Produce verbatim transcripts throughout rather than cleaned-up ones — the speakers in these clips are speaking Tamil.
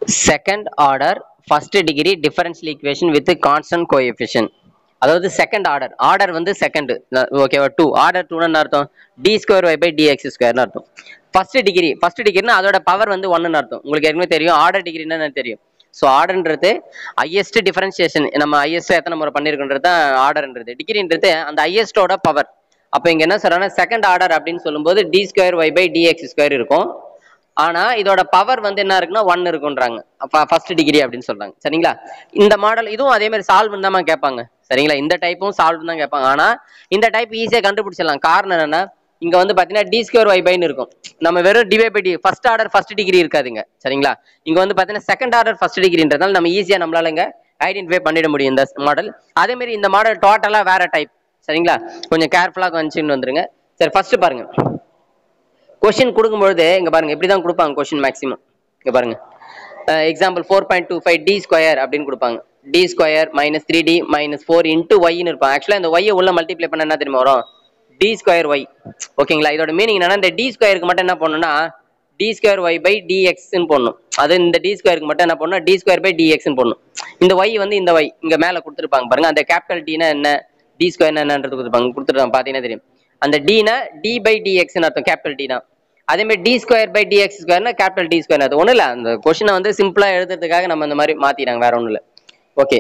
second order first degree differential equation with constant coefficient. அதாவது செகண்ட் ஆர்டர் ஆர்டர் வந்து செகண்ட் ஓகேவா டூ ஆர்டர் டூ என்ன அர்த்தம் D square Y by DX ஸ்கொயர்னு அர்த்தம். ஃபர்ஸ்ட் டிகிரி ஃபர்ஸ்ட் டிகிரினா அதோட பவர் வந்து ஒன்னு அர்த்தம். உங்களுக்கு ஏற்கனவே தெரியும் ஆர்டர் டிகிரின்னா தெரியும். ஸோ ஆர்டர்ன்றது ஹையஸ்ட் டிஃபரன்சியேஷன் நம்ம ஹையஸ்ட் எத்தனை முறை பண்ணிருக்குன்றது தான் ஆர்டர்ன்றது. டிகிரின்றது அந்த ஹையஸ்டோட பவர். அப்போ இங்க என்ன சொல்றாங்கன்னா செகண்ட் ஆர்டர் அப்படின்னு சொல்லும்போது D square Y by dx square இருக்கும். ஆனா இதோட பவர் வந்து என்ன இருக்குன்னா ஒன் இருக்குன்றாங்க ஃபர்ஸ்ட் டிகிரி அப்படின்னு சொல்றாங்க. சரிங்களா? இந்த மாடல் இதுவும் அதே மாதிரி சால்வ் தான் கேட்பாங்க. சரிங்களா? இந்த டைப்பும் சால்வ் தான் கேட்பாங்க. ஆனா இந்த டைப் ஈஸியா கண்டுபிடிச்சிடலாம். காரணம் என்னன்னா இங்க வந்து பாத்தீங்கன்னா டி ஸ்கொயர் ஒய் பைன்னு இருக்கும். நம்ம வெறும் divide by D first order first degree இருக்காதுங்க. சரிங்களா? இங்க வந்து பாத்தீங்கன்னா செகண்ட் ஆர்டர் ஃபர்ஸ்ட் டிகிரின்றதால நம்ம ஈஸியா நம்மளால இங்க ஐடென்டிஃபை பண்ணிட முடியும் இந்த மாடல். அதே மாதிரி இந்த மாடல் டோட்டலா வேற டைப். சரிங்களா? கொஞ்சம் கேர்ஃபுல்லா கொஞ்சம் வந்துருங்க. சரி ஃபர்ஸ்ட் பாருங்க. கொஸ்டின் கொடுக்கும்பொழுது இங்க பாருங்க இப்படிதான் கொடுப்பாங்க கொஸ்டின் மேக்ஸிமம். இங்க பாருங்க example four point two five D square அப்படின்னு கொடுப்பாங்க. D square minus three D minus four into ஒய்னு இருப்பாங்க. ஆக்சுவலா இந்த ஒய்யை உள்ள மல்டிப்ளை பண்ண என்ன தெரியுமா வரும் டி ஸ்கொயர் ஒய். ஓகேங்களா? இதோட மீனிங் என்னன்னா இந்த டி ஸ்கொயருக்கு மட்டும் என்ன பண்ணணும்னா டி ஸ்கொயர் ஒய் பை டிஎக்ஸ்ன்னு போடணும். அது இந்த டி ஸ்கொயருக்கு மட்டும் என்ன பண்ணணும் டி ஸ்கொயர் பை டிஎக்ஸ்ன்னு போடணும். இந்த ஒய் வந்து இந்த ஒய் இங்க மேல கொடுத்துருப்பாங்க பாருங்க. அந்த கேபிட்டல் டினா என்ன டி ஸ்கொயர் என்னன்றது கொடுத்துருப்பாங்க கொடுத்துருப்பாங்க பாத்தீங்கன்னா தெரியும். அந்த டினா டி பை டிஎக்ஸ்ன்னு அர்த்தம் கேபிட்டல் டி தான். அதே மாதிரி டி ஸ்கொயர் பை டிஎக்ஸ் ஸ்கொயர்னா கேபிட்டல் டி ஸ்கொயர். அது ஒன்றும் இல்லை அந்த கொஸ்டினை வந்து சிம்பிளா எழுதுறதுக்காக நம்ம இந்த மாதிரி மாத்திட்டாங்க வேற ஒன்றும் இல்லை. ஓகே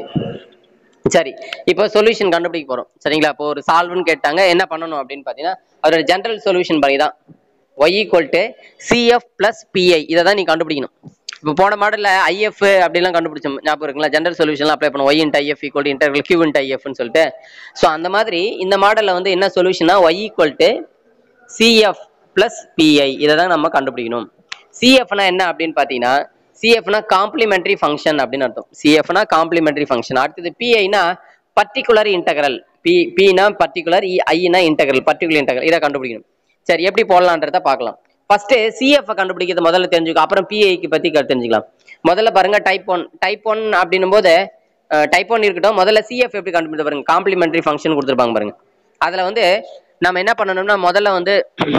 சரி இப்போ சொல்யூஷன் கண்டுபிடிக்க போறோம். சரிங்களா? இப்போ ஒரு சால்வ்னு கேட்டாங்க என்ன பண்ணணும் அப்படின்னு பாத்தீங்கன்னா அதோட ஜென்ரல் சொல்யூஷன் பண்ணி தான் Y equal to CF plus PI இதை தான் நீ கண்டுபிடிக்கணும். இப்போ போன மாடல்ல ஐஎஃப் அப்படிலாம் கண்டுபிடிச்சோம் ஞாபகம் இருக்குங்களா? ஜென்ரல் சொல்யூஷன்லாம் அப்ளை பண்ணுவோம். Y int IF equal to interval Q int ஐஎஃப்னு சொல்லிட்டு. ஸோ அந்த மாதிரி இந்த மாடல்ல வந்து என்ன சொல்யூஷனா Y equal to CF plus PI இதை தான் நம்ம கண்டுபிடிக்கணும். சிஎஃப்னா என்ன அப்படின்னு பாத்தீங்கன்னா சிஎஃப்னா காம்ப்ளிமெண்டரி ஃபங்க்ஷன் அப்படின்னு அர்த்தம். சிஎஃப்னா காம்ப்ளிமெண்டரி ஃபங்க்ஷன். அடுத்தது பிஐனா பர்டிகுலர் இன்டெகிரல். பி பினா பர்டிகுலர் ஐனா இன்டெகிரல் பர்டிகுலர் இன்டெகிரல் இதை கண்டுபிடிக்கணும். சரி எப்படி போடலான்றத பார்க்கலாம். ஃபர்ஸ்ட் சிஎஃப் கண்டுபிடிக்கிறது முதல்ல தெரிஞ்சுக்கோ, அப்புறம் பிஐக்கு பத்தி தெரிஞ்சுக்கலாம். முதல்ல பாருங்க டைப் ஒன் டைப் ஒன் அப்படின்னும் போது டைப் ஒன் இருக்கட்டும். முதல்ல சிஎஃப் எப்படி கண்டுபிடிச்சு பாருங்க. காம்ப்ளிமெண்டரி ஃபங்க்ஷன் கொடுத்துருப்பாங்க பாருங்க. அதுல வந்து நம்ம என்ன பண்ணணும்னா முதல்ல வந்து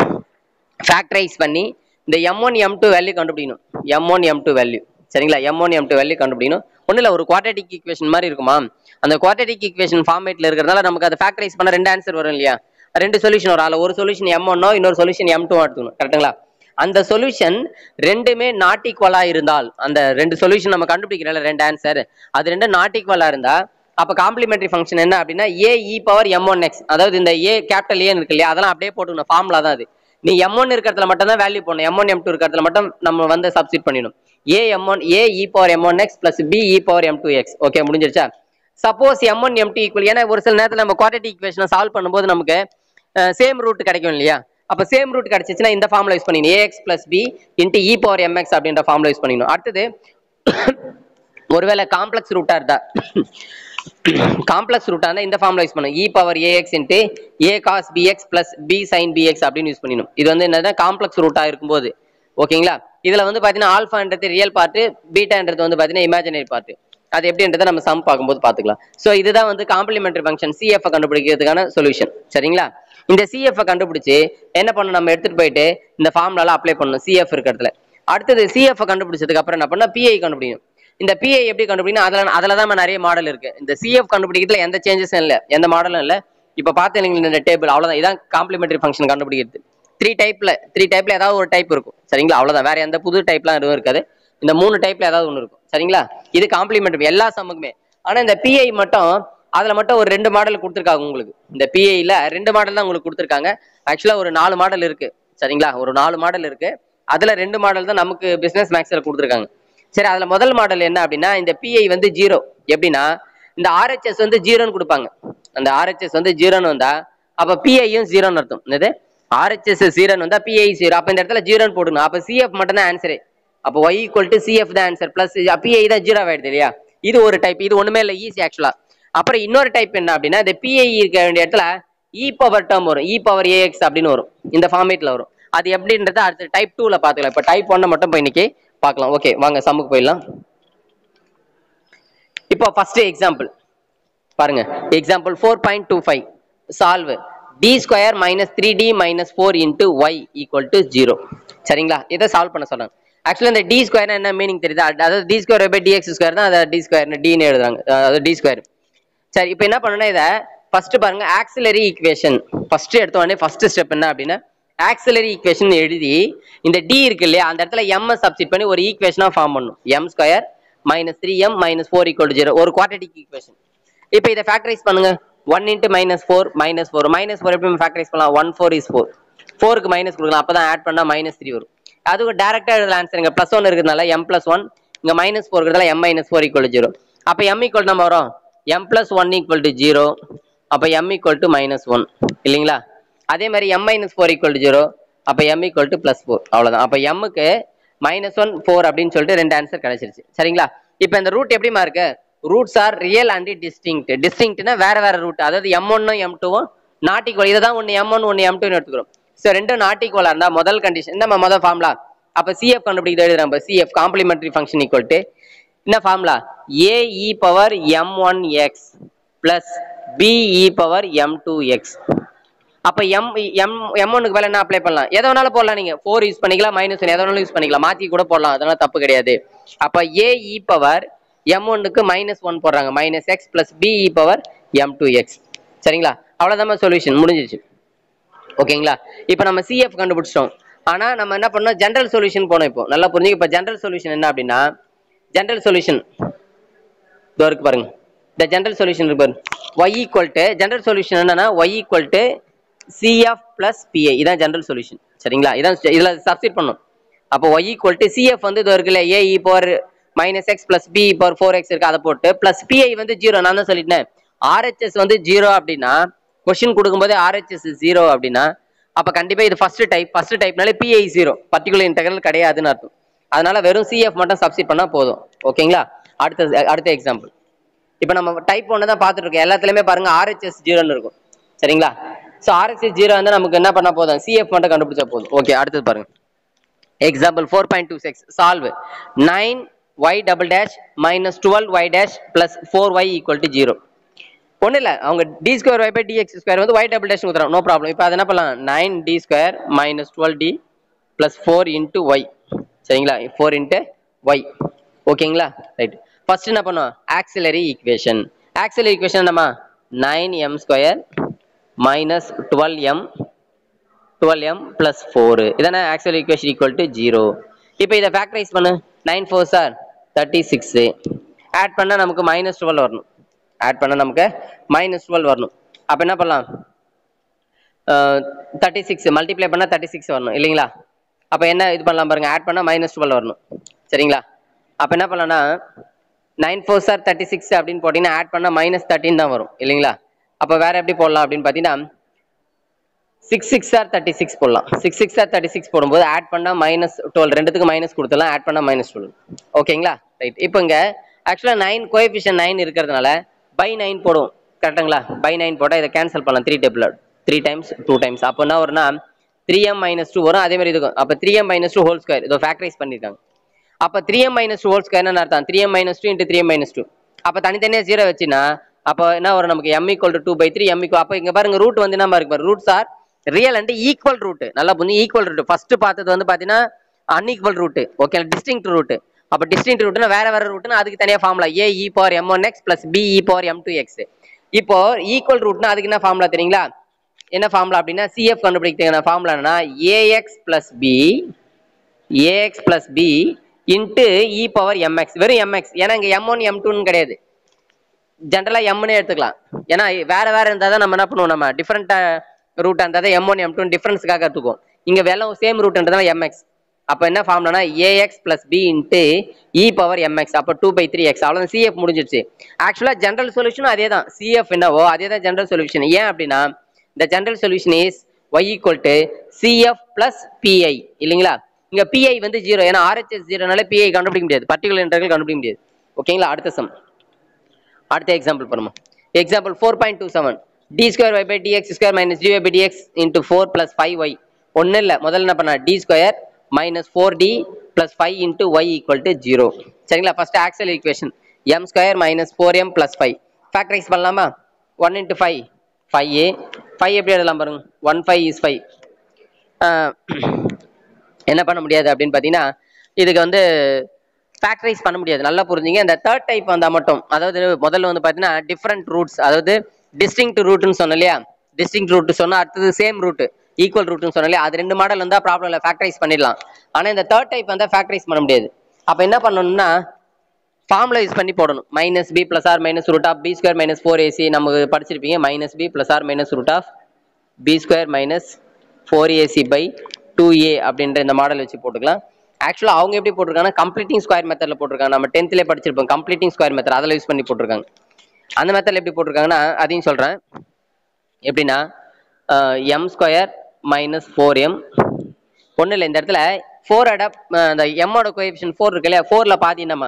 ஃபேக்டரைஸ் பண்ணி இந்த M one M two value கண்டுபிடிக்கணும். M one M two value. சரிங்களா? M one M two value கண்டுபிடிக்கணும். ஒன்றும் இல்லை ஒரு குவாட்ரேட்டிக் ஈக்குவேஷன் மாதிரி இருக்குமா? அந்த குவாட்ரேட்டிக் ஈக்குவேஷன் ஃபார்மேட்ல இருக்கிறதுனால நமக்கு அதை ஃபேக்டரைஸ் பண்ண ரெண்டு ஆன்சர் வரும் இல்லையா? ரெண்டு சொல்யூஷன் வரும். அதில் ஒரு சொல்யூஷன் எம் ஒன்னோ இன்னொரு சொல்யூஷன் எம் டூ எடுத்துக்கணும். கரெக்டுங்களா? அந்த சொல்யூஷன் ரெண்டுமே நாட் ஈக்குவலா இருந்தால் அந்த ரெண்டு சொல்யூஷன் நம்ம கண்டுபிடிக்கிறோம்ல ரெண்டு ஆன்சர் அது ரெண்டு நாட் ஈக்குவலா இருந்தா அப்ப காம்ப்ளிமெண்டரி ஃபங்க்ஷன் என்ன அப்படின்னா A E power M one X. அதாவது இந்த ஏ கேபிட்டல் ஏன்னு இருக்கு இல்லையா அதெல்லாம் அப்படியே போட்டுக்கணும். ஃபார்முலா தான் அது. நீ எம் ஒன் இருக்கிறதுல மட்டும் தான் வேல்யூ போடணும். எம் ஒன் எம் டூ இருக்கிறதுல மட்டும் நம்ம வந்து சப்ஸ்டிட் பண்ணிடணும். A M one A E power M one X plus B E power M two X. Okay முடிஞ்சிருச்சா? Suppose M one M two equal ஏன்னா ஒரு சில நேரத்தில் நம்ம குவாட்ரேட்டிக் ஈக்குவேஷனை சால்வ் பண்ணும்போது நமக்கு சேம் ரூட் கிடைக்கும் இல்லையா? அப்ப சேம் ரூட் கிடைச்சிச்சுன்னா இந்த ஃபார்முலா யூஸ் பண்ணிக்கணும். ஏஎக்ஸ் பிளஸ் பி இன்ட்டு இ பவர் எம்எக்ஸ் அப்படின்ற ஃபார்முலா யூஸ் பண்ணிக்கணும். அடுத்தது ஒருவேளை காம்ப்ளெக்ஸ் ரூட்டா இருந்தா காம்ப்ளெக்ஸ் ரூட்டா இருந்தா இந்த ஃபார்முலா யூஸ் பண்ணணும். E power AX into A cos BX plus B sine BX அப்படின்னு யூஸ் பண்ணிடணும். இது வந்து என்னன்னா காம்ப்ளெக்ஸ் ரூட்டா இருக்கும்போது ஓகேங்களா? இதுல வந்து பாத்தீங்கன்னா ஆல்ஃபான்றது ரியல் பார்ட், பீட்டான்றது வந்து பாத்தீங்கன்னா இமேஜினரி பார்ட். அது எப்படின்றத நம்ம சம் பார்க்கும்போது பாத்துக்கலாம். ஸோ இதுதான் வந்து காம்ப்ளிமெண்டரி ஃபங்க்ஷன் சிஎஃப் கண்டுபிடிக்கிறதுக்கான சொல்யூஷன். சரிங்களா? இந்த சிஎஃப் கண்டுபிடிச்சு என்ன பண்ணணும் நம்ம எடுத்துட்டு போயிட்டு இந்த ஃபார்முலால அப்ளை பண்ணணும் சிஎஃப் இருக்கிறதுல. அடுத்தது சிஎஃப் கண்டுபிடிச்சதுக்கு அப்புறம் என்ன பண்ணா பிஐ கண்டுபிடிக்கணும். இந்த பிஐ எப்படி கண்டுபிடிக்கணும் அதுல அதுல தான் நிறைய மாடல் இருக்கு. இந்த சிஎஃப் கண்டுபிடிக்கிறதுல எந்த சேஞ்சஸும் இல்லை, எந்த மாடலும் இல்லை. இப்ப பார்த்தீங்கன்னா இந்த டேபிள் அவ்வளவுதான். இதான் காம்ப்ளிமெண்டரி ஃபங்க்ஷன் கண்டுபிடிக்கிறது. த்ரீ டைப்ல த்ரீ டைப்ல ஏதாவது ஒரு டைப் இருக்கும். சரிங்களா? அவ்வளவுதான். வேற எந்த புது டைப்லாம் எதுவும் இருக்காது. இந்த மூணு டைப்ல ஏதாவது ஒன்று இருக்கும். சரிங்களா? இது காம்ப்ளிமெண்டரி எல்லா சம்முக்குமே. ஆனா இந்த பிஐ மட்டும் அதுல மட்டும் ஒரு ரெண்டு மாடல் கொடுத்துருக்காங்க உங்களுக்கு. இந்த பிஐல ரெண்டு மாடல் தான் உங்களுக்கு கொடுத்துருக்காங்க. ஆக்சுவலா ஒரு நாலு மாடல் இருக்கு. சரிங்களா? ஒரு நாலு மாடல் இருக்கு. அதுல ரெண்டு மாடல் தான் நமக்கு பிசினஸ் மேக்ஸ்ல கொடுத்துருக்காங்க. சரி அதுல முதல் மாடல் என்ன அப்படின்னா இந்த பிஐ வந்து ஜீரோ. எப்படின்னா இந்த ஆர்ஹெச்எஸ் வந்து ஜீரோன்னு கொடுப்பாங்க. அந்த ஆர்ஹெச்எஸ் வந்து ஜீரோன்னு வந்தா அப்ப பிஐயும் ஜீரோன்னு அர்த்தம். என்னது ஆர்ஹெச்எஸ் ஜீரோன்னு வந்தா பிஐ ஜீரோ. அப்ப இந்த இடத்துல ஜீரோன்னு போடணும். அப்ப சிஎஃப் மட்டும் தான் ஆன்சரே. அப்போ ஒய் ஈக்குவல் டு சிஎஃப் தான் ஆன்சர் பிளஸ் பிஐ தான் ஜீரோ ஆயிடுது இல்லையா? இது ஒரு டைப். இது ஒண்ணுமே இல்லை, ஈஸி ஆக்சுவலா. அப்புறம் இன்னொரு டைப் என்ன அப்படின்னா இந்த பிஐ இருக்க வேண்டிய இடத்துல இ பவர் டேர்ம் வரும். இ பவர் ஏஎக்ஸ் அப்படின்னு வரும். இந்த ஃபார்மேட்ல வரும். அது எப்படின்றத அடுத்த டைப் டூல பாத்துக்கலாம். இப்ப டைப் ஒன்னை மட்டும் போய் இன்னைக்கு பார்க்கலாம். ஓகே வாங்க சம்முக்கு போயிடலாம். இப்போ ஃபர்ஸ்ட் எக்ஸாம்பிள் பாருங்க. Example four point two five solve D square minus three D minus four into Y equal to zero. சரிங்களா? இதை சால்வ் பண்ண சொல்றாங்க. ஆக்சுவலா இந்த டி ஸ்கொயர் என்ன மீனிங் தெரியுதா? அதாவது D square by dx square தான் அதை டி ஸ்கொயர் டின்னு எழுதுறாங்க, அதாவது டி ஸ்கொயர். சரி, இப்போ என்ன பண்ணணும்னா இதை ஃபர்ஸ்ட் பாருங்க, ஆக்சிலரி ஈக்குவேஷன் ஃபர்ஸ்ட் எடுத்த உடனே ஃபர்ஸ்ட் ஸ்டெப் என்ன அப்படின்னா ஆக்சிலரி ஈக்குவேஷன் எழுதி இந்த டி இருக்கு இல்லையா அந்த இடத்துல எம் சப்ஸ்டிட் பண்ணி ஒரு ஈக்குவேஷனா ஃபார்ம் பண்ணும். M square minus three M minus four equal to zero, ஒரு குவாட்ரேட்டிக் ஈக்குவேஷன். இப்போ இதை ஃபேக்டரைஸ் பண்ணுங்க. One into minus four minus four minus four எப்படி ஃபேக்டரைஸ் பண்ணலாம்? ஒன் ஃபோர் இஸ் ஃபோர், ஃபோருக்கு மைனஸ் கொடுக்கலாம், அப்பதான் ஆட் பண்ணா மைனஸ் த்ரீ வரும். அதுக்கு டேரக்டா எழுதல ஆன்சர். இங்க பிளஸ் ஒன் இருக்கிறதுனால எம் பிளஸ் ஒன், இங்க மைனஸ் ஃபோர் இருக்கிறதால M minus four equal to zero. அப்ப எம் ஈக்குவல் நம்ம வரும் M plus one equal to zero, அப்ப M equal to minus one இல்லைங்களா? அதே மாதிரி M minus four equal to zero, அப்ப M equal to plus four, அவ்வளவுதான். அப்ப எம்முக்கு மைனஸ் ஒன் ஃபோர் அப்படின்னு சொல்லிட்டு ரெண்டு ஆன்சர் கிடைச்சிருச்சு. சரிங்களா? இப்ப இந்த ரூட் எப்படிமா இருக்கு? Roots are real and distinct. டிஸ்டிங்க்ட்னா வேற வேற ரூட், அதாவது எம் ஒன்னும் எம் டூவும் நாட் ஈக்குவல். இதான் ஒன்னு எம் ஒன் ஒன்னு எம் டூன்னு எடுத்துக்கிறோம். ஸோ ரெண்டும் நாட் ஈக்குவலா இருந்தா முதல் கண்டிஷன் இந்த முதல் ஃபார்முலா. அப்ப சிஎஃப் கண்டுபிடிக்கிறது எழுதுறாங்க. CF complementary function equal to என்ன formula? A E power M one X plus B E power M two X. அப்ப எம் எம் எம் ஒன்னுக்கு மேல என்ன அப்ளை பண்ணலாம்? எதை வேணாலும் போடலாம். நீங்க ஃபோர் யூஸ் பண்ணிக்கலாம், மைனஸ் ஒன் எதை வேணாலும் யூஸ் பண்ணிக்கலாம், மாத்தி கூட போடலாம், அதனால தப்பு கிடையாது. அப்ப ஏ இ பவர் எம் ஒன்னுக்கு மைனஸ் ஒன் போடுறாங்க, மைனஸ் எக்ஸ் பிளஸ் பி இ பவர் எம் டூ எக்ஸ். சரிங்களா? அவ்வளவுதான் சொல்யூஷன், முடிஞ்சிச்சு. ஓகேங்களா? இப்போ நம்ம சிஎஃப் கண்டுபிடிச்சிட்டோம். ஆனா நம்ம என்ன பண்ணோம்? ஜெனரல் சொல்யூஷன் போனோம். இப்போ நல்லா புரிஞ்சுங்க. இப்போ ஜெனரல் சொல்யூஷன் என்ன அப்படின்னா, ஜெனரல் சொல்யூஷன் இதோ இருக்கு பாருங்க. இந்த ஜெனரல் சொல்யூஷன் இருக்கு பாருங்க. y equal to general solution என்னன்னா y equal to CF plus PI. இதான் ஜெனரல் சொல்யூஷன். சரிங்களா? இதான் இதுல சப்ஸ்டிட் பண்ணும். அப்போ y ஈக்குவல் டு சிஎஃப் வந்து இதோ இருக்குல்ல A E power minus X plus B power four x இருக்கு, அதை போட்டு பிளஸ் பிஐ வந்து ஜீரோ. நான் தான் சொல்லிட்டேன் ஆர்ஹெச்எஸ் வந்து ஜீரோ அப்படின்னா, கொஸ்டின் கொடுக்கும்போது ஆர்ஹெச்எஸ் ஜீரோ அப்படின்னா அப்ப கண்டிப்பா இது ஃபர்ஸ்ட் டைப். ஃபர்ஸ்ட் டைப்னாலே பிஐ ஜீரோ, பர்டிகுலர் இன்டெகிரல் கிடையாதுன்னு அர்த்தம். அதனால வெறும் சிஎஃப் மட்டும் சப்ஸ்டிட் பண்ணா போதும். ஓகேங்களா? அடுத்த அடுத்த எக்ஸாம்பிள். இப்போ நம்ம டைப் ஒன்று தான் பார்த்துட்டு இருக்கோம். எல்லாத்துலயுமே பாருங்க ஆர்ஹெச்எஸ் ஜீரோன்னு இருக்கும். சரிங்களா? ஸோ ஆர்ஹெச்எஸ் ஜீரோ வந்து நமக்கு என்ன பண்ணா போதும்? சிஎஃப் மட்டும் கண்டுபிடிச்சா போதும். ஓகே, அடுத்தது பாருங்க. Example four point two six. Solve nine y double dash minus twelve y dash plus four y equal to zero. ஒன்றும் இல்லை, அவங்க d square Y by dx square வந்து ஒய் டபுள் டேஷ் ஊற்றுறோம், நோ ப்ராப்ளம். இப்போ அது என்ன பண்ணலாம்? Nine D square minus twelve D plus four into y. சரிங்களா? Four into y. ஓகேங்களா? ரைட். ஃபர்ஸ்ட் என்ன பண்ணுவோம்? Auxiliary equation. ஆக்சிலரி ஈக்குவேஷன் என்னமா? Nine M square minus twelve m twelve m plus four. இதானே auxiliary equation equal to zero. இப்போ இதை ஃபேக்டரைஸ் பண்ணு. Nine four sir thirty six. Add பண்ணா நமக்கு மைனஸ் டுவெல் வரணும். ஆட் பண்ண நமக்கு மைனஸ் டுவெல் வரணும். அப்ப என்ன பண்ணலாம்? தேர்ட்டி சிக்ஸ் மல்டிப்ளை பண்ணா தேர்ட்டி சிக்ஸ் வரணும் இல்லைங்களா? அப்ப என்ன இது பண்ணலாம் பாருங்க, ஆட் பண்ணா மைனஸ் டுவெல் வரணும். சரிங்களா? அப்ப என்ன பண்ணலாம்னா nine four sir thirty six அப்படின்னு போட்டீங்கன்னா ஆட் பண்ணா மைனஸ் தேர்ட்டின் தான் வரும் இல்லைங்களா? அப்ப வேற எப்படி போடலாம் அப்படின்னு பாத்தீங்கன்னா six six are thirty six போடலாம். Six six are thirty six போடும்போது ஆட் பண்ணா மைனஸ் டுவெல், ரெண்டுத்துக்கு மைனஸ் கொடுத்துலாம், ஆட் பண்ணா மைனஸ் டுவெல். ஓகேங்களா? ரைட். இப்போ இங்க ஆக்சுவலா நைன் கோஎஃபிஷியன்ட் நைன் இருக்கிறதுனால பை நைன் போடும். கரெக்டுங்களா? பை நைன் போட்டால் இதை கேன்சல் பண்ணலாம். Three table three times two times. அப்போ என்ன வரும்னா த்ரீ எம் மைனஸ் டூ வரும். அதே மாதிரி இருக்கும். அப்போ three M minus two whole square இதோ ஃபேக்டரைஸ் பண்ணியிருக்காங்க. அப்போ three M minus two whole ஸ்கொயர்னு அர்த்தம் three M minus two into three M minus two. அப்போ தனித்தனியாக ஜீரோ வச்சுன்னா அப்போ என்ன வரும் நமக்கு? M equal to two by three m equal. அப்போ இங்கே பாருங்க ரூட் வந்து என்ன இருக்கு பாரு? Roots are real and equal root. நல்லா புரிஞ்சு, ஈக்குவல் ரூட். ஃபர்ஸ்ட் பார்த்தது வந்து பார்த்தீங்கன்னா unequal root. Okay, distinct root. அப்ப டிஸ்டிங்க்ட் ரூட்னா வேற வேற ரூட்னா அதுக்கு தனியா formula A E power M one X plus B E power M two x. இப்போ ஈக்குவல் ரூட்னா அதுக்கு என்ன ஃபார்முலா தெரியுங்களா? என்ன ஃபார்முலா அப்படின்னா சிஎஃப் கண்டுபிடிக்கிற ஃபார்முலா என்னன்னா Ax plus B Ax plus B into இ பவர் எம்எக்ஸ். வெறும் எம்எக்ஸ். ஏன்னா இங்க எம் ஒன் எம் டூன்னு கிடையாது, ஜென்ரலா எம்னே எடுத்துக்கலாம். ஏன்னா வேற வேற இருந்தால் தான் நம்ம என்ன பண்ணுவோம்? நம்ம டிஃப்ரெண்ட் ரூட் இருந்தால் தான் எம் ஒன் எம் டூ டிஃபரன்ஸ்க்காக எடுத்துக்குவோம். இங்க வெறும் சேம் ரூட்ன்றதுனால எம்எக்ஸ். அப்ப என்ன ஃபார்முலானா ஏஎக்ஸ் பிளஸ் பி இன்ட்டு இ பவர் எம்எக்ஸ். அப்போ டூ பை த்ரீ எக்ஸ். அவ்வளோ சிஎஃப் முடிஞ்சிருச்சு. ஆக்சுவலா ஜென்ரல் சொல்யூஷனும் அதே தான். சிஎஃப் என்னவோ அதே தான் ஜென்ரல் சொல்யூஷன். ஏன் அப்படின்னா இந்த general solution is y equal to CF plus PI இல்லைங்களா? இங்க பிஐ வந்து ஜீரோ, ஏன்னா ஆர்ஹெச்எஸ் ஜீரோனால பிஐ கண்டுபிடிக்க முடியாது, பர்டிகுலர் இன்டெகிரல் கண்டுபிடிக்க முடியாது. ஓகேங்களா? அடுத்த சம், அடுத்த எக்ஸாம்பிள் பண்ணுமா? Example four point two seven. D square Y by dx square minus d y by dx into four plus five y. ஒன்றும் இல்லை, முதல்ல என்ன பண்ணா d square minus four d plus five into y equal to zero. சரிங்களா? first axial equation m square minus four m plus five. factorize பண்ணலாமா? one into five five a. five எப்படி எழுதலாம் பாருங்க? one five is five. என்ன பண்ண முடியாது அப்படின்னு பார்த்தீங்கன்னா இதுக்கு வந்து ஃபேக்டரைஸ் பண்ண முடியாது. நல்லா புரிஞ்சுங்க. இந்த தேர்ட் டைப் வந்தால் மட்டும், அதாவது முதல்ல வந்து பார்த்தீங்கன்னா டிஃப்ரெண்ட் ரூட்ஸ், அதாவது டிஸ்டிங்க்ட் ரூட்னு சொன்னோம் இல்லையா, டிஸ்டிங்க்ட் ரூட் சொன்னால் அடுத்தது சேம் ரூட் ஈக்குவல் ரூட்னு சொன்னோம் இல்லையா, அது ரெண்டு மாடல் இருந்தால் ப்ராப்ளம் இல்லை, ஃபேக்டரைஸ் பண்ணிடலாம். ஆனால் இந்த தேர்ட் டைப் வந்தால் ஃபேக்டரைஸ் பண்ண முடியாது. அப்போ என்ன பண்ணணும்னா ஃபார்முலா யூஸ் பண்ணி போடணும். Minus b plus or minus root of b square minus four ac நமக்கு படிச்சிருப்பீங்க. Minus b plus or minus root of b square minus four ac by two a அப்படின்ற இந்த மாடல் வச்சு போட்டுக்கலாம். ஆக்சுவலாக அவங்க எப்படி போட்டிருக்காங்கன்னா கம்ப்ளீட்டிங் ஸ்கொயர் மெத்தடில் போட்டிருக்காங்க. நம்ம டென்த்லேயே படிச்சிருப்போம் கம்ப்ளீட்டிங் ஸ்கொயர் மெத்தட், அதில் யூஸ் பண்ணி போட்டிருக்காங்க. அந்த மெத்தடில் எப்படி போட்டிருக்காங்கன்னா அதையும் சொல்கிறேன். எப்படின்னா m square minus four m ஒன்றும் இல்லை, இந்த இடத்துல ஃபோர் அடாப் அந்த எம்மோட கோஎஃபிஷியன்ட் ஃபோர் இருக்கு இல்லையா, ஃபோரில் பாதி நம்ம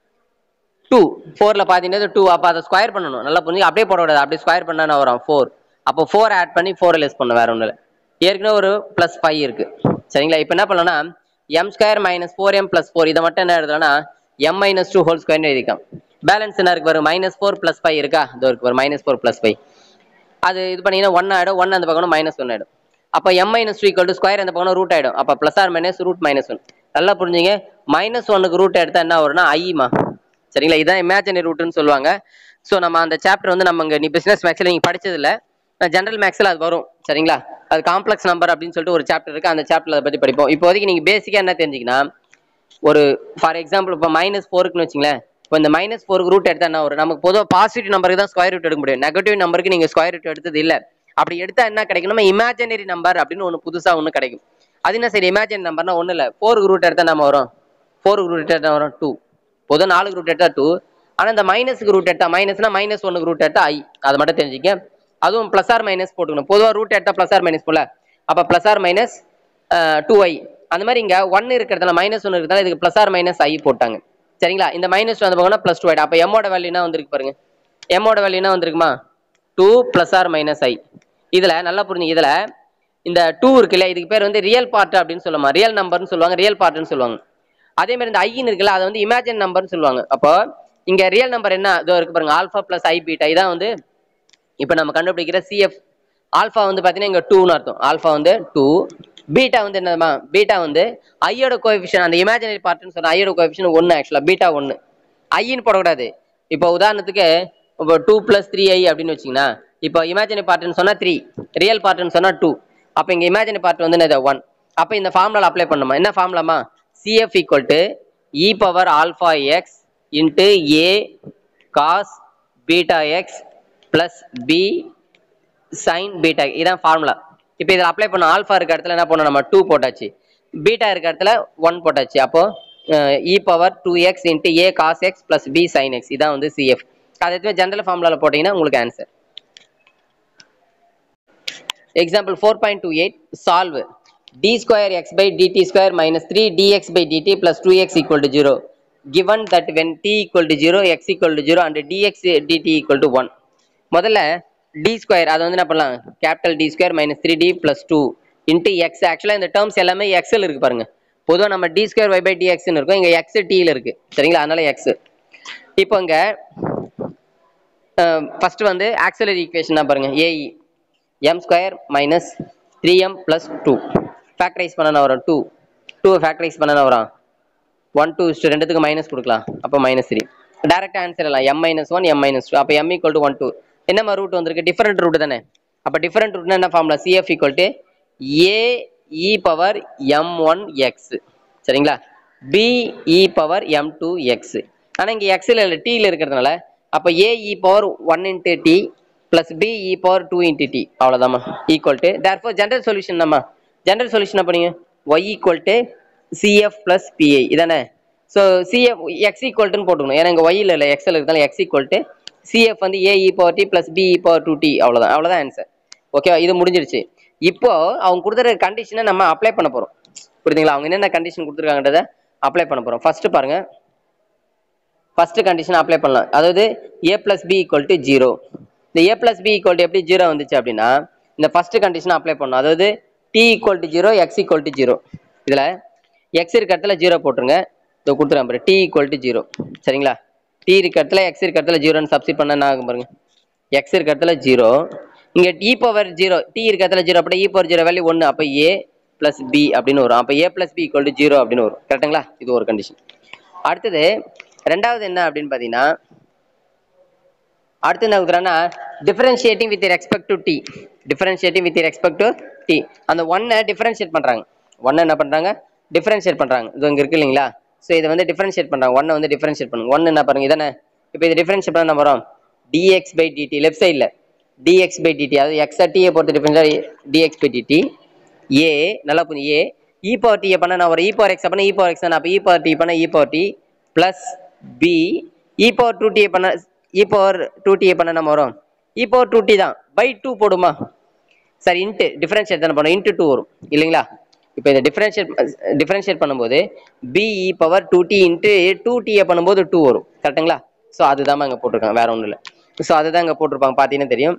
டூ, ஃபோரில் பாதின்றது டூ, அப்போ அதை ஸ்கொயர் பண்ணணும். நல்லா புரிஞ்சு அப்படியே போடக்கூடாது, அப்படியே ஸ்கொயர் பண்ணா வரும் ஃபோர். அப்போ ஃபோர் ஆட் பண்ணி ஃபோர் லெஸ் பண்ண வேற ஒன்றும் இல்லை. ஏற்கனவே ஒரு ப்ளஸ் ஃபைவ் இருக்கு சரிங்களா. இப்போ என்ன பண்ணலாம்னா m square minus four m plus four, இதை மட்டும் என்ன எழுதலாம்னா எம் மைனஸ் டூ ஹோல் ஸ்கொயர்னு எழுதிக்கலாம். பேலன்ஸ் என்ன இருக்கு வரும், மைனஸ் ஃபோர் பிளஸ் ஃபைவ் இருக்கா, இது இருக்கு வரும் மைனஸ் ஃபோர் பிளஸ் ஃபைவ். அது இது பண்ணீங்கன்னா ஒன் ஆயிடும், ஒன் அந்த பக்கம் மைனஸ் ஒன் ஆயிடும். அப்போ m minus two equal to square அந்த பக்கம் ரூட் ஆயிடும். அப்போ plus or minus root minus one. நல்லா புரிஞ்சுங்க. மைனஸ் ஒன்னுக்கு ரூட் எடுத்தா என்ன வரும்னா ஐமா சரிங்களா. இதுதான் இமேஜினரி ரூட்னு சொல்லுவாங்க. ஸோ நம்ம அந்த சாப்டர் வந்து நம்ம இங்கே நீ பிசினஸ் மேக்ஸில் நீங்கள் படிச்சது இல்லை, ஜென்ரல் மேக்ஸில் அது வரும் சரிங்களா. அது காம்ப்ளெக்ஸ் நம்பர் அப்படின்னு சொல்லிட்டு ஒரு சாப்டர் இருக்கு, அந்த சாப்டர் அதை பற்றி படிப்போம். இப்போதைக்கு நீங்கள் பேசிக்காக என்ன தெரிஞ்சிங்கன்னா, ஒரு ஃபார் எக்ஸாம்பிள் இப்போ மைனஸ் ஃபோருக்குன்னு வச்சுங்களேன். இப்போ இந்த மைனஸ் ஃபோருக்கு ரூட் எடுத்தா என்ன வரும், நமக்கு பொதுவாக பாசிட்டிவ் நம்பருக்கு தான் ஸ்கொயர் ரூட் எடுக்க முடியும், நெகட்டிவ் நம்பருக்கு நீங்கள் ஸ்கொயர் ரூட் எடுத்தது இல்லை. அப்படி எடுத்தா என்ன கிடைக்கும், நம்ம இமேஜினரி நம்பர் அப்படின்னு ஒன்று புதுசாக ஒன்று கிடைக்கும். அது என்ன சரி இமேஜினரி நம்பர்னா ஒன்றும் இல்லை, ஃபோருக்கு ரூட் எடுத்தா நம்ம வரும், ஃபோருக்கு ரூட் எடுத்தா வரும் டூ, பொதுவாக நாலுக்கு ரூட் எடுத்தா டூ. ஆனால் இந்த மைனஸுக்கு ரூட் எடுத்தா மைனஸ்னா மைனஸ் ஒன்னுக்கு ரூட் எடுத்தா ஐ, அதை மட்டும் தெரிஞ்சுக்க. அதுவும் பிளஸ் ஆர் மைனஸ் போட்டுக்கணும். பொதுவாக ரூட் எடுத்தா பிளஸ் ஆர் மைனஸ் போல, அப்போ plus or minus two i. அந்த மாதிரி இங்கே ஒன்று இருக்கிறதுல மைனஸ் ஒன்று இருக்கிறதால இதுக்கு பிளஸ் ஆர் மைனஸ் ஐ போட்டாங்க சரிங்களா. இந்த மைனஸ் டூ வந்து போகணும் பிளஸ் டூ ஆயிடும். அப்போ எம்மோட வேல்யூனா வந்திருக்கு பாருங்க, எம்மோட வேல்யூனா வந்திருக்குமா two plus or minus i. இதில் நல்லா புரிஞ்சுங்க, இதில் இந்த டூ இருக்குல்ல, இதுக்கு பேர் வந்து ரியல் பார்ட் அப்படின்னு சொல்லுவாங்க, ரியல் நம்பர்னு சொல்லுவாங்க, ரியல் பார்ட்னு சொல்லுவாங்க. அதே மாதிரி இந்த ஐன்னு இருக்குல்ல, அதை வந்து இமேஜின் நம்பர்னு சொல்லுவாங்க. அப்போ இங்கே ரியல் நம்பர் என்ன இதோ இருக்கு பாருங்க, ஆல்ஃபா பிளஸ் ஐ பீட்டா. இதான் வந்து இப்போ நம்ம கண்டுபிடிக்கிற சிஎஃப். ஆல்ஃபா வந்து பார்த்தீங்கன்னா இங்கே டூன்னு அர்த்தம், ஆல்ஃபா வந்து டூ. பீட்டா வந்து என்னமா, பீட்டா வந்து ஐயோட கோஎஃபிஷியன்ட், அந்த இமேஜினரி பார்ட்னு சொன்ன ஐயோட கோஎஃபிஷியன்ட் ஒன்று, ஆக்சுவலாக பீட்டா ஒன்று. ஐன்னு போடக்கூடாது. இப்போ உதாரணத்துக்கு இப்போ டூ பிளஸ் த்ரீ ஐ அப்படின்னு வச்சிங்கன்னா, இப்போ இமேஜினரி பார்ட்னு சொன்னால் த்ரீ, ரியல் பார்ட்னு சொன்னால் டூ. அப்போ இங்கே இமேஜினரி பார்ட் வந்து என்ன ஒன். அப்போ இந்த ஃபார்முலா அப்ளை பண்ணுமா, என்ன ஃபார்முலாமா, CF equal to e power alpha x into A cos beta x plus B sin beta, இதான் ஃபார்முலா. இப்போ இதில் அப்ளை பண்ண ஆல்ஃபா இருக்க இடத்துல என்ன பண்ணோம், நம்ம டூ போட்டாச்சு, பீட்டா இருக்க இடத்துல ஒன் போட்டாச்சு. அப்போ e power two x into A cos x plus B sin x, இதான் வந்து சிஎஃப். அதை எதுவுமே ஜென்ரல் ஃபார்முலாவில் போட்டிங்கன்னா உங்களுக்கு answer. Example four point two eight solve D square x by dt square minus three dx by dt plus two x equal to zero given that when t equal to zero x equal to zero and dx dt equal to one. முதல்ல d square அது வந்து என்ன பண்ணலாம், capital D square minus three d plus two into x. ஆக்சுவலாக இந்த டேர்ம்ஸ் எல்லாமே எக்ஸில் இருக்கு பாருங்க. பொதுவாக நம்ம d square y by dxன்னு இருக்கும், இங்கே x t ல இருக்கு சரிங்களா, அதனால x. இப்போ இங்க ஃபர்ஸ்ட் வந்து ஆக்சிலரி ஈக்குவேஷன் பாருங்க, ae m square minus three m plus two factorize பண்ணனா வரும் டூ, டூ ஃபேக்டரைஸ் பண்ணனா வரும் ஒன் டூ ரெண்டுத்துக்கு மைனஸ் கொடுக்கலாம், அப்போ மைனஸ் த்ரீ. டேரக்ட் ஆன்சர் எல்லாம் m minus one m minus two. அப்போ m equal to one two. என்னமா ரூட் வந்திருக்கு, டிஃபரெண்ட் ரூட் தானே. அப்போ டிஃபரெண்ட் ரூட்னா என்ன formula, CF equal to A E power M one x சரிங்களா, பி இ பவர் எம் டூ எக்ஸ். ஆனால் இங்கே எக்ஸில் இல்லை டீயில் இருக்கிறதுனால அப்போ A E power one into t plus B E power two into t, அவ்வளோதாம்மா equal to. Therefore general solution நம்ம ஜென்ரல் சொல்யூஷன் பண்ணீங்க y equal to CF plus PI இதானே. ஸோ சிஎஃப் எக்ஸ் ஈக்குவல்ட்டுன்னு போட்டுக்கணும், ஏன்னா இங்கே ஒயில் இல்லை எக்ஸில் இருந்தாலும் எக்ஸ் ஈக்குவல் டு சிஎஃப் வந்து A E power t plus B E power two t, அவ்வளோதான் அவ்வளோதான் ஆன்சர். ஓகேவா, இது முடிஞ்சிருச்சு. இப்போ அவங்க கொடுத்துருக்க கண்டிஷனை நம்ம அப்ளை பண்ண போகிறோம், புரியுதுங்களா. அவங்க என்னென்ன கண்டிஷன் கொடுத்துருக்காங்கன்றதை அப்ளை பண்ண போகிறோம். ஃபர்ஸ்ட் பாருங்க, ஃபர்ஸ்ட் கண்டிஷன் அப்ளை பண்ணலாம். அதாவது A plus B equal to zero. இந்த A plus B equal to எப்படி ஜீரோ வந்துச்சு அப்படின்னா, இந்த ஃபர்ஸ்ட் கண்டிஷனை அப்ளை பண்ணணும். அதாவது t equal to zero x equal to zero. இதில் எக்ஸ் இருக்க இடத்துல ஜீரோ போட்டுருங்க, இதை கொடுத்துருங்க பாருங்க, டி ஈக்குவல் டு ஜீரோ சரிங்களா. டி இருக்க இடத்துல எக்ஸ் இருக்க இடத்துல ஜீரோன்னு சப்ஸ்டிட் பண்ண என்ன ஆகும் பாருங்க, எக்ஸ் இருக்க இடத்துல ஜீரோ, இங்கே இ பவர் ஜீரோ, டி இருக்க இடத்துல ஜீரோ, அப்படி இ பவர் ஜீரோ வேல்யூ ஒன்று, அப்போ ஏ பிளஸ் பி அப்படின்னு வரும். அப்போ A plus B equal to zero அப்படின்னு வரும். கரெக்டுங்களா? இது ஒரு கண்டிஷன். அடுத்தது ரெண்டாவது என்ன அப்படின்னு பார்த்தீங்கன்னா, அடுத்து என்ன கொடுக்குறாங்கன்னா differentiating with respect to t. Differentiating with respect to t. அந்த ஒன்னை டிஃபரன்ஷியேட் பண்ணுறாங்க. ஒன்னை என்ன பண்ணுறாங்க? டிஃபரன்ஷியேட் பண்ணுறாங்க. இது இங்கே இருக்கு இல்லைங்களா? ஸோ இதை வந்து டிஃபரன்ஷியேட் பண்ணுறாங்க. ஒன்னை வந்து டிஃபரன்ஷியேட் பண்ணுங்க. ஒன்று என்ன பாருங்க இதானே. இப்போ இது டிஃபரன்ஷியேட் பண்ண நம்ம வரும் டிஎக்ஸ் பை டிடி லெஃப்ட் சைடில் டிஎக்ஸ் பை டிடி, அதாவது எக்ஸா டியை பொறுத்து டிஃபரன்ஷியேட் டிஎக்ஸ் பை டிடி ஏ நல்லா புரியும். ஏ இ பவர் டியை பண்ண நான் ஒரு இ பவர் எக்ஸ் பண்ண இ பவர் எக்ஸ் தான். அப்போ இ பவர் டி பண்ண e power t plus B இ பவர் டூ டியை பண்ண இ பவர் டூ டியை பண்ண நம்ம வரும் இ பவர் டூ டி தான் பை டூ போடுமா சார் இன்ட்டு டிஃபரன்ஷியேட் தானே பண்ணும் இன்ட்டு டூ வரும் இல்லைங்களா? இப்போ இதை டிஃபரன்ஷியேட் டிஃபரன்ஷியேட் பண்ணும்போது பி இ power two t into two டியை பண்ணும்போது டூ வரும். கரெக்டுங்களா? ஸோ அதுதான் இங்கே போட்டிருக்காங்க, வேற ஒன்றும் இல்லை. ஸோ அதுதான் இங்கே போட்டிருப்பாங்க, பார்த்தீங்கன்னா தெரியும்.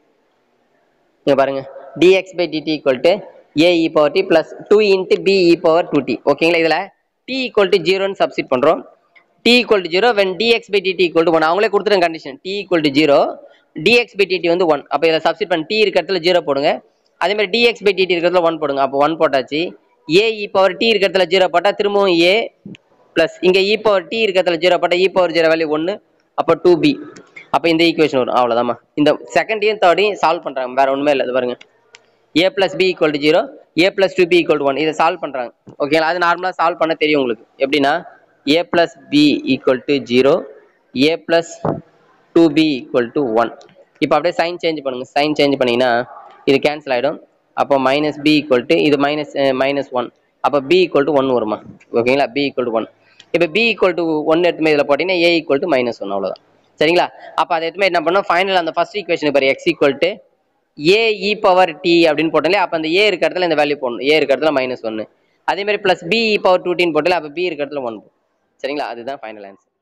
இங்கே பாருங்க dx by dt equal to A E power t plus two into B E power two t. ஓகேங்களா? இதில் டி ஈக்குவல் டு ஜீரோன்னு சப்ஸ்டிட் பண்ணுறோம். T equal to zero when dx by dt equal to one. அவங்களே கொடுத்துருங்க condition t equal to zero dx by dt வந்து ஒன். அப்போ இதில் சப்ஸ்டிட் பண்ணி டி இருக்கிறதுல ஜீரோ போடுங்க. அதே மாதிரி டிஎக்ஸ் பை டிடி இருக்கிறதுல ஒன் போடுங்க. அப்போ ஒன் போட்டாச்சு. ஏ இ பவர் டி இருக்கிறதுல ஜீரோ போட்டால் திரும்பவும் ஏ பிளஸ் இங்கே இ பவர் டி இருக்கிறதுல ஜீரோ போட்டால் இ பவர் ஜீரோ வேல்யூ ஒன்று. அப்போ டூ பி. அப்போ இந்த ஈக்குவேஷன் வரும். அவ்வளோதாம்மா. இந்த செகண்டையும் தேர்டையும் சால்வ் பண்ணுறாங்க, வேற ஒன்றுமே இல்லை. இது பாருங்க A plus B equal to zero A plus two B equal to one. இதை சால்வ் பண்ணுறாங்க. ஓகேங்களா? அது நார்மலாக சால்வ் பண்ண தெரியும் உங்களுக்கு. எப்படின்னா A plus B equal to zero A plus two B equal to one. இப்போ அப்படியே சைன் சேஞ்ச் பண்ணுங்க. சைன் சேஞ்ச் பண்ணிங்கன்னா இது கேன்சல் ஆகிடும். அப்போ மைனஸ் பி ஈக்குவல் டு இது மைனஸ் மைனஸ் ஒன். அப்போ பி ஈக்குவல் டு ஒன் வருமா? ஓகேங்களா? B equal to one. இப்போ பி ஈக்குவல் டு ஒன் எடுத்துமே இதில் போட்டிங்கன்னா A equal to minus one. அவ்வளோதான். சரிங்களா? அப்போ அதை எடுத்துமே என்ன பண்ணோம், ஃபைனல் அந்த ஃபர்ஸ்ட் ஈக்குவேஷன் பாரு x equal to A E power t அப்படின்னு போட்டாலே அப்போ அந்த ஏ இருக்க இடத்துல இந்த வேல்யூ போடணும். ஏ இருக்க இடத்துல மைனஸ் ஒன்று. அதே மாதிரி பிளஸ் பி இ பவர் டூ டின்னு போட்டாலே அப்போ பி இருக்க இடத்துல ஒன். சரிங்களா? அதுதான் ஃபைனல் ஆன்சர்.